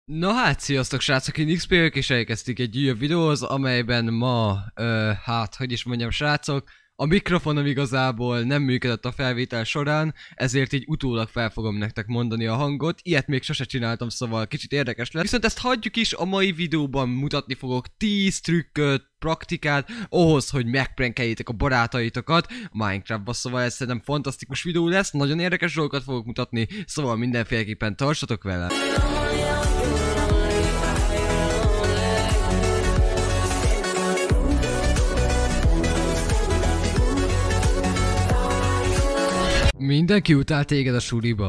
Na hát, sziasztok srácok, én XP vagyok, és elkezdtük egy újabb videóhoz, amelyben ma, hogy is mondjam srácok, a mikrofonom igazából nem működött a felvétel során, ezért így utólag fel fogom nektek mondani a hangot, ilyet még sose csináltam, szóval kicsit érdekes lesz. Viszont ezt hagyjuk is, a mai videóban mutatni fogok 10 trükköt, praktikát, ahhoz, hogy megprankeljétek a barátaitokat Minecraftba, szóval ez szerintem fantasztikus videó lesz, nagyon érdekes dolgokat fogok mutatni, szóval mindenféleképpen tartsatok vele. Mindenki utál téged a suliba.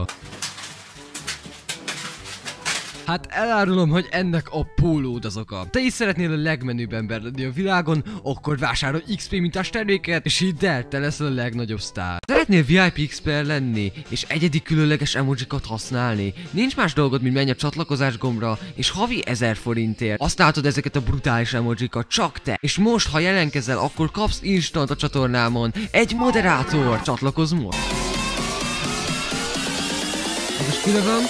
Hát elárulom, hogy ennek a pólód az oka. Te is szeretnél a legmenőbb ember lenni a világon, akkor vásárolj XP mintás terméket, és hidd el, te leszel a legnagyobb sztár. Szeretnél VIP expert lenni, és egyedi különleges emojikat használni? Nincs más dolgod, mint menj a csatlakozás gombra, és havi 1000 forintért használhatod ezeket a brutális emojikat, csak te. És most, ha jelentkezel, akkor kapsz instant a csatornámon egy moderátor. Csatlakozz most! Az is kire van?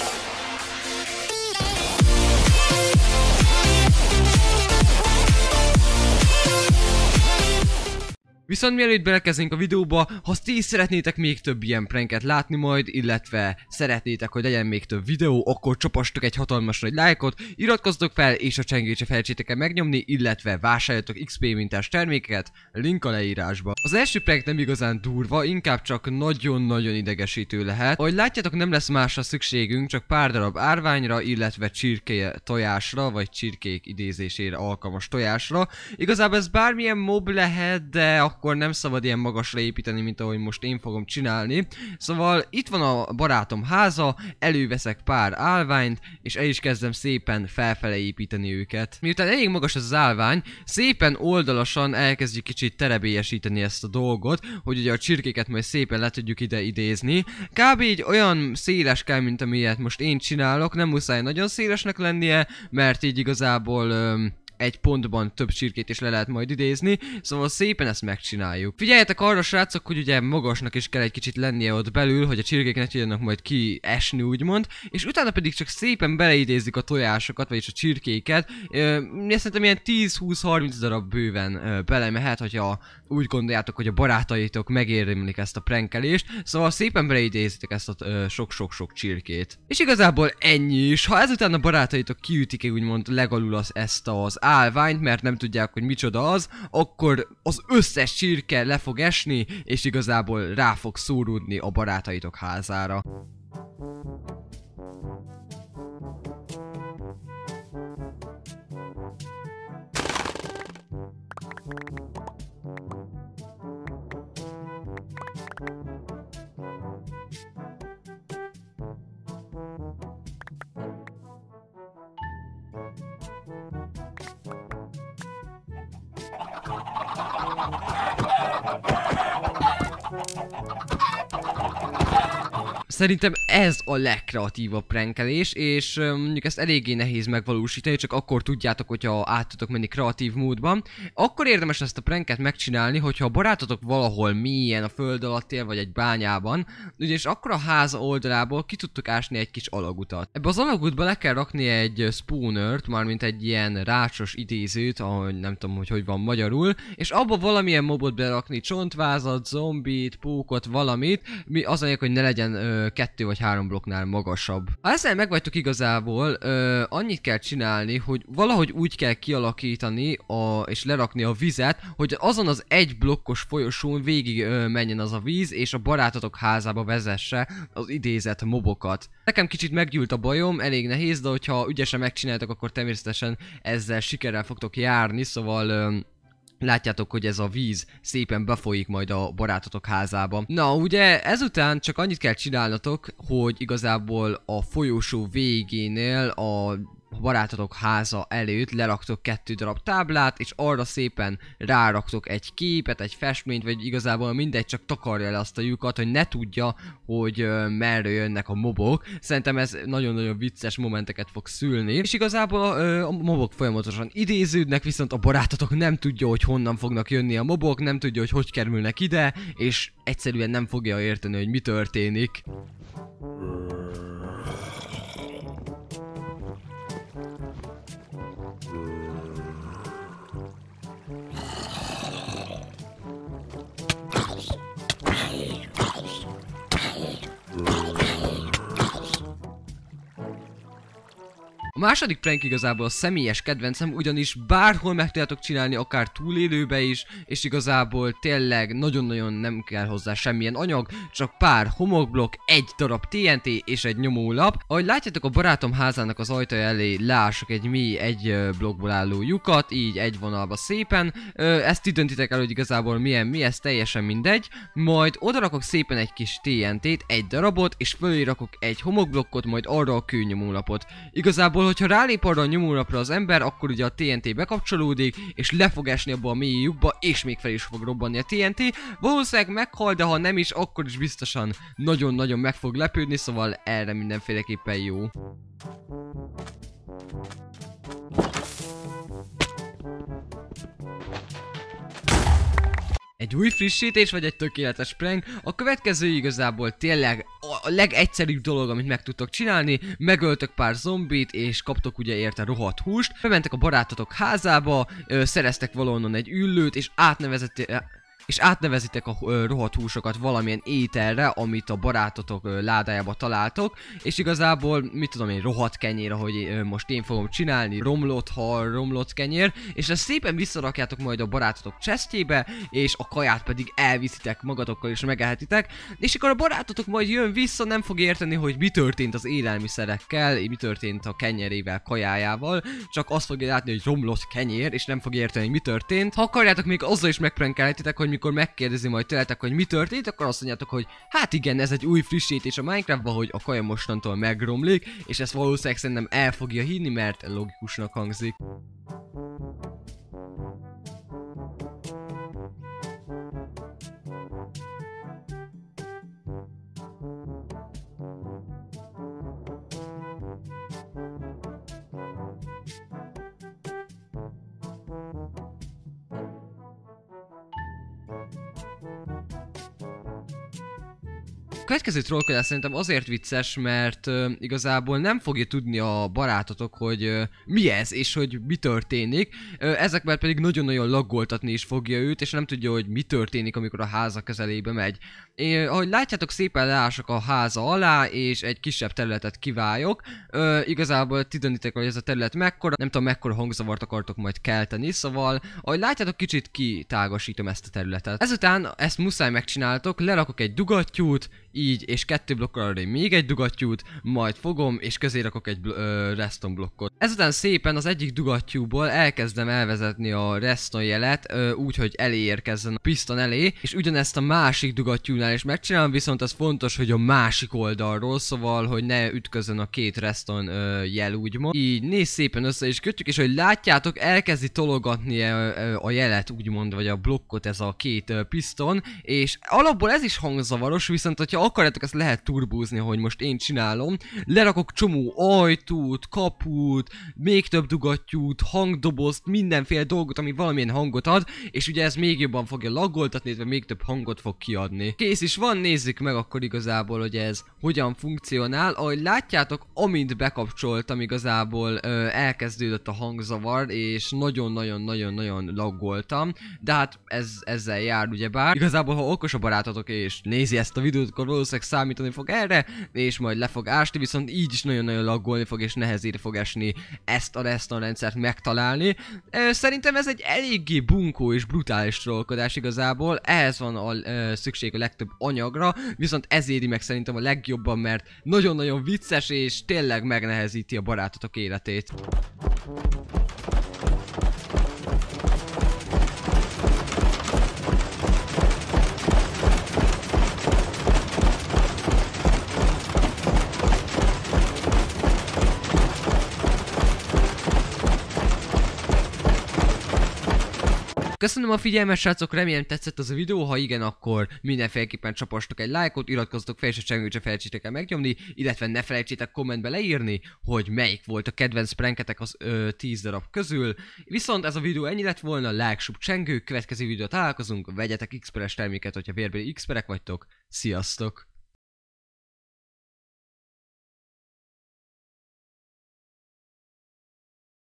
Viszont mielőtt belekezdünk a videóba, ha ti is szeretnétek még több ilyen pranket látni majd, illetve szeretnétek, hogy legyen még több videó, akkor csapastok egy hatalmas nagy lájkot, iratkozzatok fel és a csengőt se felejtsétek el megnyomni, illetve vásároljatok XP mintás termékeket, link a leírásba. Az első prank nem igazán durva, inkább csak nagyon-nagyon idegesítő lehet. Ahogy látjátok, nem lesz másra szükségünk, csak pár darab árványra, illetve csirke tojásra, vagy csirkék idézésére alkalmas tojásra. Igazából ez bármilyen mob lehet, de akkor nem szabad ilyen magasra építeni, mint ahogy most én fogom csinálni. Szóval itt van a barátom háza, előveszek pár állványt, és el is kezdem szépen felfele építeni őket. Miután elég magas ez az állvány, szépen oldalasan elkezdjük kicsit terebélyesíteni ezt a dolgot, hogy ugye a csirkéket majd szépen le tudjuk ide idézni. Kb. Így olyan széles kell, mint amilyet most én csinálok, nem muszáj nagyon szélesnek lennie, mert így igazából egy pontban több csirkét is le lehet majd idézni, szóval szépen ezt megcsináljuk. Figyeljetek arra srácok, hogy ugye magasnak is kell egy kicsit lennie ott belül, hogy a csirkék ne tudjanak majd kiesni úgymond, és utána pedig csak szépen beleidézzük a tojásokat, vagyis a csirkéket. Szerintem ilyen 10-20-30 darab bőven belemehet, hogyha úgy gondoljátok, hogy a barátaitok megérdemlik ezt a prankelést, szóval szépen beleidézitek ezt a sok-sok-sok csirkét. És igazából ennyi is, ha ezután a barátaitok kiütik úgymond legalul ezt az állványt, mert nem tudják, hogy micsoda az, akkor az összes csirke le fog esni, és igazából rá fog szóródni a barátaitok házára. Szerintem ez a legkreatívabb prankelés, és mondjuk ezt eléggé nehéz megvalósítani, csak akkor tudjátok, hogyha át tudok menni kreatív módban. Akkor érdemes ezt a pranket megcsinálni, hogyha a barátotok valahol mélyen a föld alatt él, vagy egy bányában, ugyanis akkor a ház oldalából ki tudtok ásni egy kis alagutat. Ebbe az alagútba le kell rakni egy spawnert, mármint egy ilyen rácsos idézőt, ahogy nem tudom, hogy van magyarul, és abba valamilyen mobot berakni, csontvázat, zombit, pókot, valamit, az anyag, hogy ne legyen 2 vagy 3 blokknál magasabb. Ha ezzel megvagytok igazából, annyit kell csinálni, hogy valahogy úgy kell kialakítani és lerakni a vizet, hogy azon az egy blokkos folyosón végig menjen az a víz, és a barátotok házába vezesse az idézett mobokat. Nekem kicsit meggyűlt a bajom, elég nehéz, de hogyha ügyesen megcsináltok, akkor természetesen ezzel sikerrel fogtok járni, szóval látjátok, hogy ez a víz szépen befolyik majd a barátotok házába. Na, ugye ezután csak annyit kell csinálnatok, hogy igazából a folyósó végénél a barátotok háza előtt leraktok 2 darab táblát, és arra szépen ráraktok egy képet, egy festményt, vagy igazából mindegy, csak takarja le azt a lyukat, hogy ne tudja, hogy merre jönnek a mobok. Szerintem ez nagyon-nagyon vicces momenteket fog szülni. És igazából a mobok folyamatosan idéződnek, viszont a barátotok nem tudja, hogy honnan fognak jönni a mobok, nem tudja, hogy hogy kerülnek ide, és egyszerűen nem fogja érteni, hogy mi történik. A második prank igazából a személyes kedvencem, ugyanis bárhol meg tudjátok csinálni, akár túlélőbe is, és igazából tényleg nagyon-nagyon nem kell hozzá semmilyen anyag, csak pár homokblokk, egy darab TNT és egy nyomólap. Ahogy látjátok, a barátom házának az ajtaja elé leások egy mély, egy blokkból álló lyukat, így egy vonalba szépen. Ezt ti döntitek el, hogy igazából milyen mi, ez teljesen mindegy. Majd oda rakok szépen egy kis TNT-t, egy darabot, és fölé rakok egy homokblokkot, majd arra a kőnyomólapot. Igazából, hogyha rálép arra a nyomólapra az ember, akkor ugye a TNT bekapcsolódik, és le fog esni abba a mély lyukba, és még fel is fog robbanni a TNT. Valószínűleg meghal, de ha nem is, akkor is biztosan nagyon-nagyon meg fog lepődni, szóval erre mindenféleképpen jó. Egy új frissítés vagy egy tökéletes prank? A következő igazából tényleg a legegyszerűbb dolog, amit meg tudtok csinálni. Megöltök pár zombit, és kaptok ugye érte rohadt húst. Bementek a barátotok házába, szereztek valahonnan egy üllőt, és átnevezitek a rohadt húsokat valamilyen ételre, amit a barátotok ládájába találtok, és igazából, mit tudom én, rohadt kenyér, ahogy most én fogom csinálni, romlott hal, romlott kenyér, és ezt szépen visszarakjátok majd a barátotok chestjébe, és a kaját pedig elviszitek magatokkal és megelhetitek, és akkor a barátotok majd jön vissza, nem fog érteni, hogy mi történt az élelmiszerekkel, mi történt a kenyerével, kajájával, csak azt fogja látni, hogy romlott kenyér, és nem fog érteni, hogy mi történt. Ha akarjátok, még azzal is megprankelhetitek, hogy mikor megkérdezi majd tőletek, hogy mi történt, akkor azt mondjátok, hogy hát igen, ez egy új frissítés a Minecraftban, hogy a kaja mostantól megromlik, és ezt valószínűleg szerintem el fogja hinni, mert logikusnak hangzik. Következő trollkodás szerintem azért vicces, mert igazából nem fogja tudni a barátotok, hogy mi ez, és hogy mi történik. Ezekben pedig nagyon-nagyon laggoltatni is fogja őt, és nem tudja, hogy mi történik, amikor a háza közelébe megy. Ahogy látjátok, szépen leások a háza alá, és egy kisebb területet kiváljok. Igazából ti döntitek, hogy ez a terület mekkora, nem tudom mekkora hangzavart akartok majd kelteni, szóval ahogy látjátok, kicsit kitágasítom ezt a területet. Ezután ezt muszáj megcsináltok, lerakok egy dugattyút, így, és 2 blokkal arra még egy dugattyút, majd fogom, és közé rakok egy redstone blokkot. Ezután szépen az egyik dugattyúból elkezdem elvezetni a redstone jelet, úgy, hogy elé érkezzen a piston elé, és ugyanezt a másik dugattyúnál is megcsinálom, viszont az fontos, hogy a másik oldalról, szóval, hogy ne ütközön a két redstone jel, úgymond. Így nézd szépen össze is kötjük, és hogy látjátok, elkezdi tologatni a jelet, úgymond, vagy a blokkot ez a két piston, és alapból ez is hangzavaros, viszont hogyha akarjátok, ezt lehet turbózni, ahogy most én csinálom. Lerakok csomó ajtót, kaput, még több dugattyút, hangdobozt, mindenféle dolgot, ami valamilyen hangot ad, és ugye ez még jobban fogja laggoltatni, illetve még több hangot fog kiadni. Kész is van, nézzük meg akkor igazából, hogy ez hogyan funkcionál. Ahogy látjátok, amint bekapcsoltam, igazából elkezdődött a hangzavar, és nagyon-nagyon-nagyon-nagyon laggoltam, de hát ezzel jár ugyebár. Igazából, ha okos a barátotok és nézi ezt a videót, akkor valószínűleg számítani fog erre, és majd le fog ásni, viszont így is nagyon-nagyon laggolni fog, és nehezére fog esni ezt a redstone rendszert megtalálni. Szerintem ez egy eléggé bunkó és brutális trollkodás igazából, ehhez van szükség a legtöbb anyagra, viszont ez éri meg szerintem a legjobban, mert nagyon-nagyon vicces, és tényleg megnehezíti a barátotok életét. Köszönöm a figyelmet, srácok, remélem tetszett az a videó, ha igen, akkor mindenféleképpen csapastok egy lájkot, iratkozzatok fel, és a csengőt se felejtsétek el megnyomni, illetve ne felejtsétek kommentbe leírni, hogy melyik volt a kedvenc pranketek az 10 darab közül. Viszont ez a videó ennyi lett volna, like, sub, csengő, következő videót találkozunk, vegyetek X-peres terméket, hogyha vérbeli X-perek vagytok, sziasztok!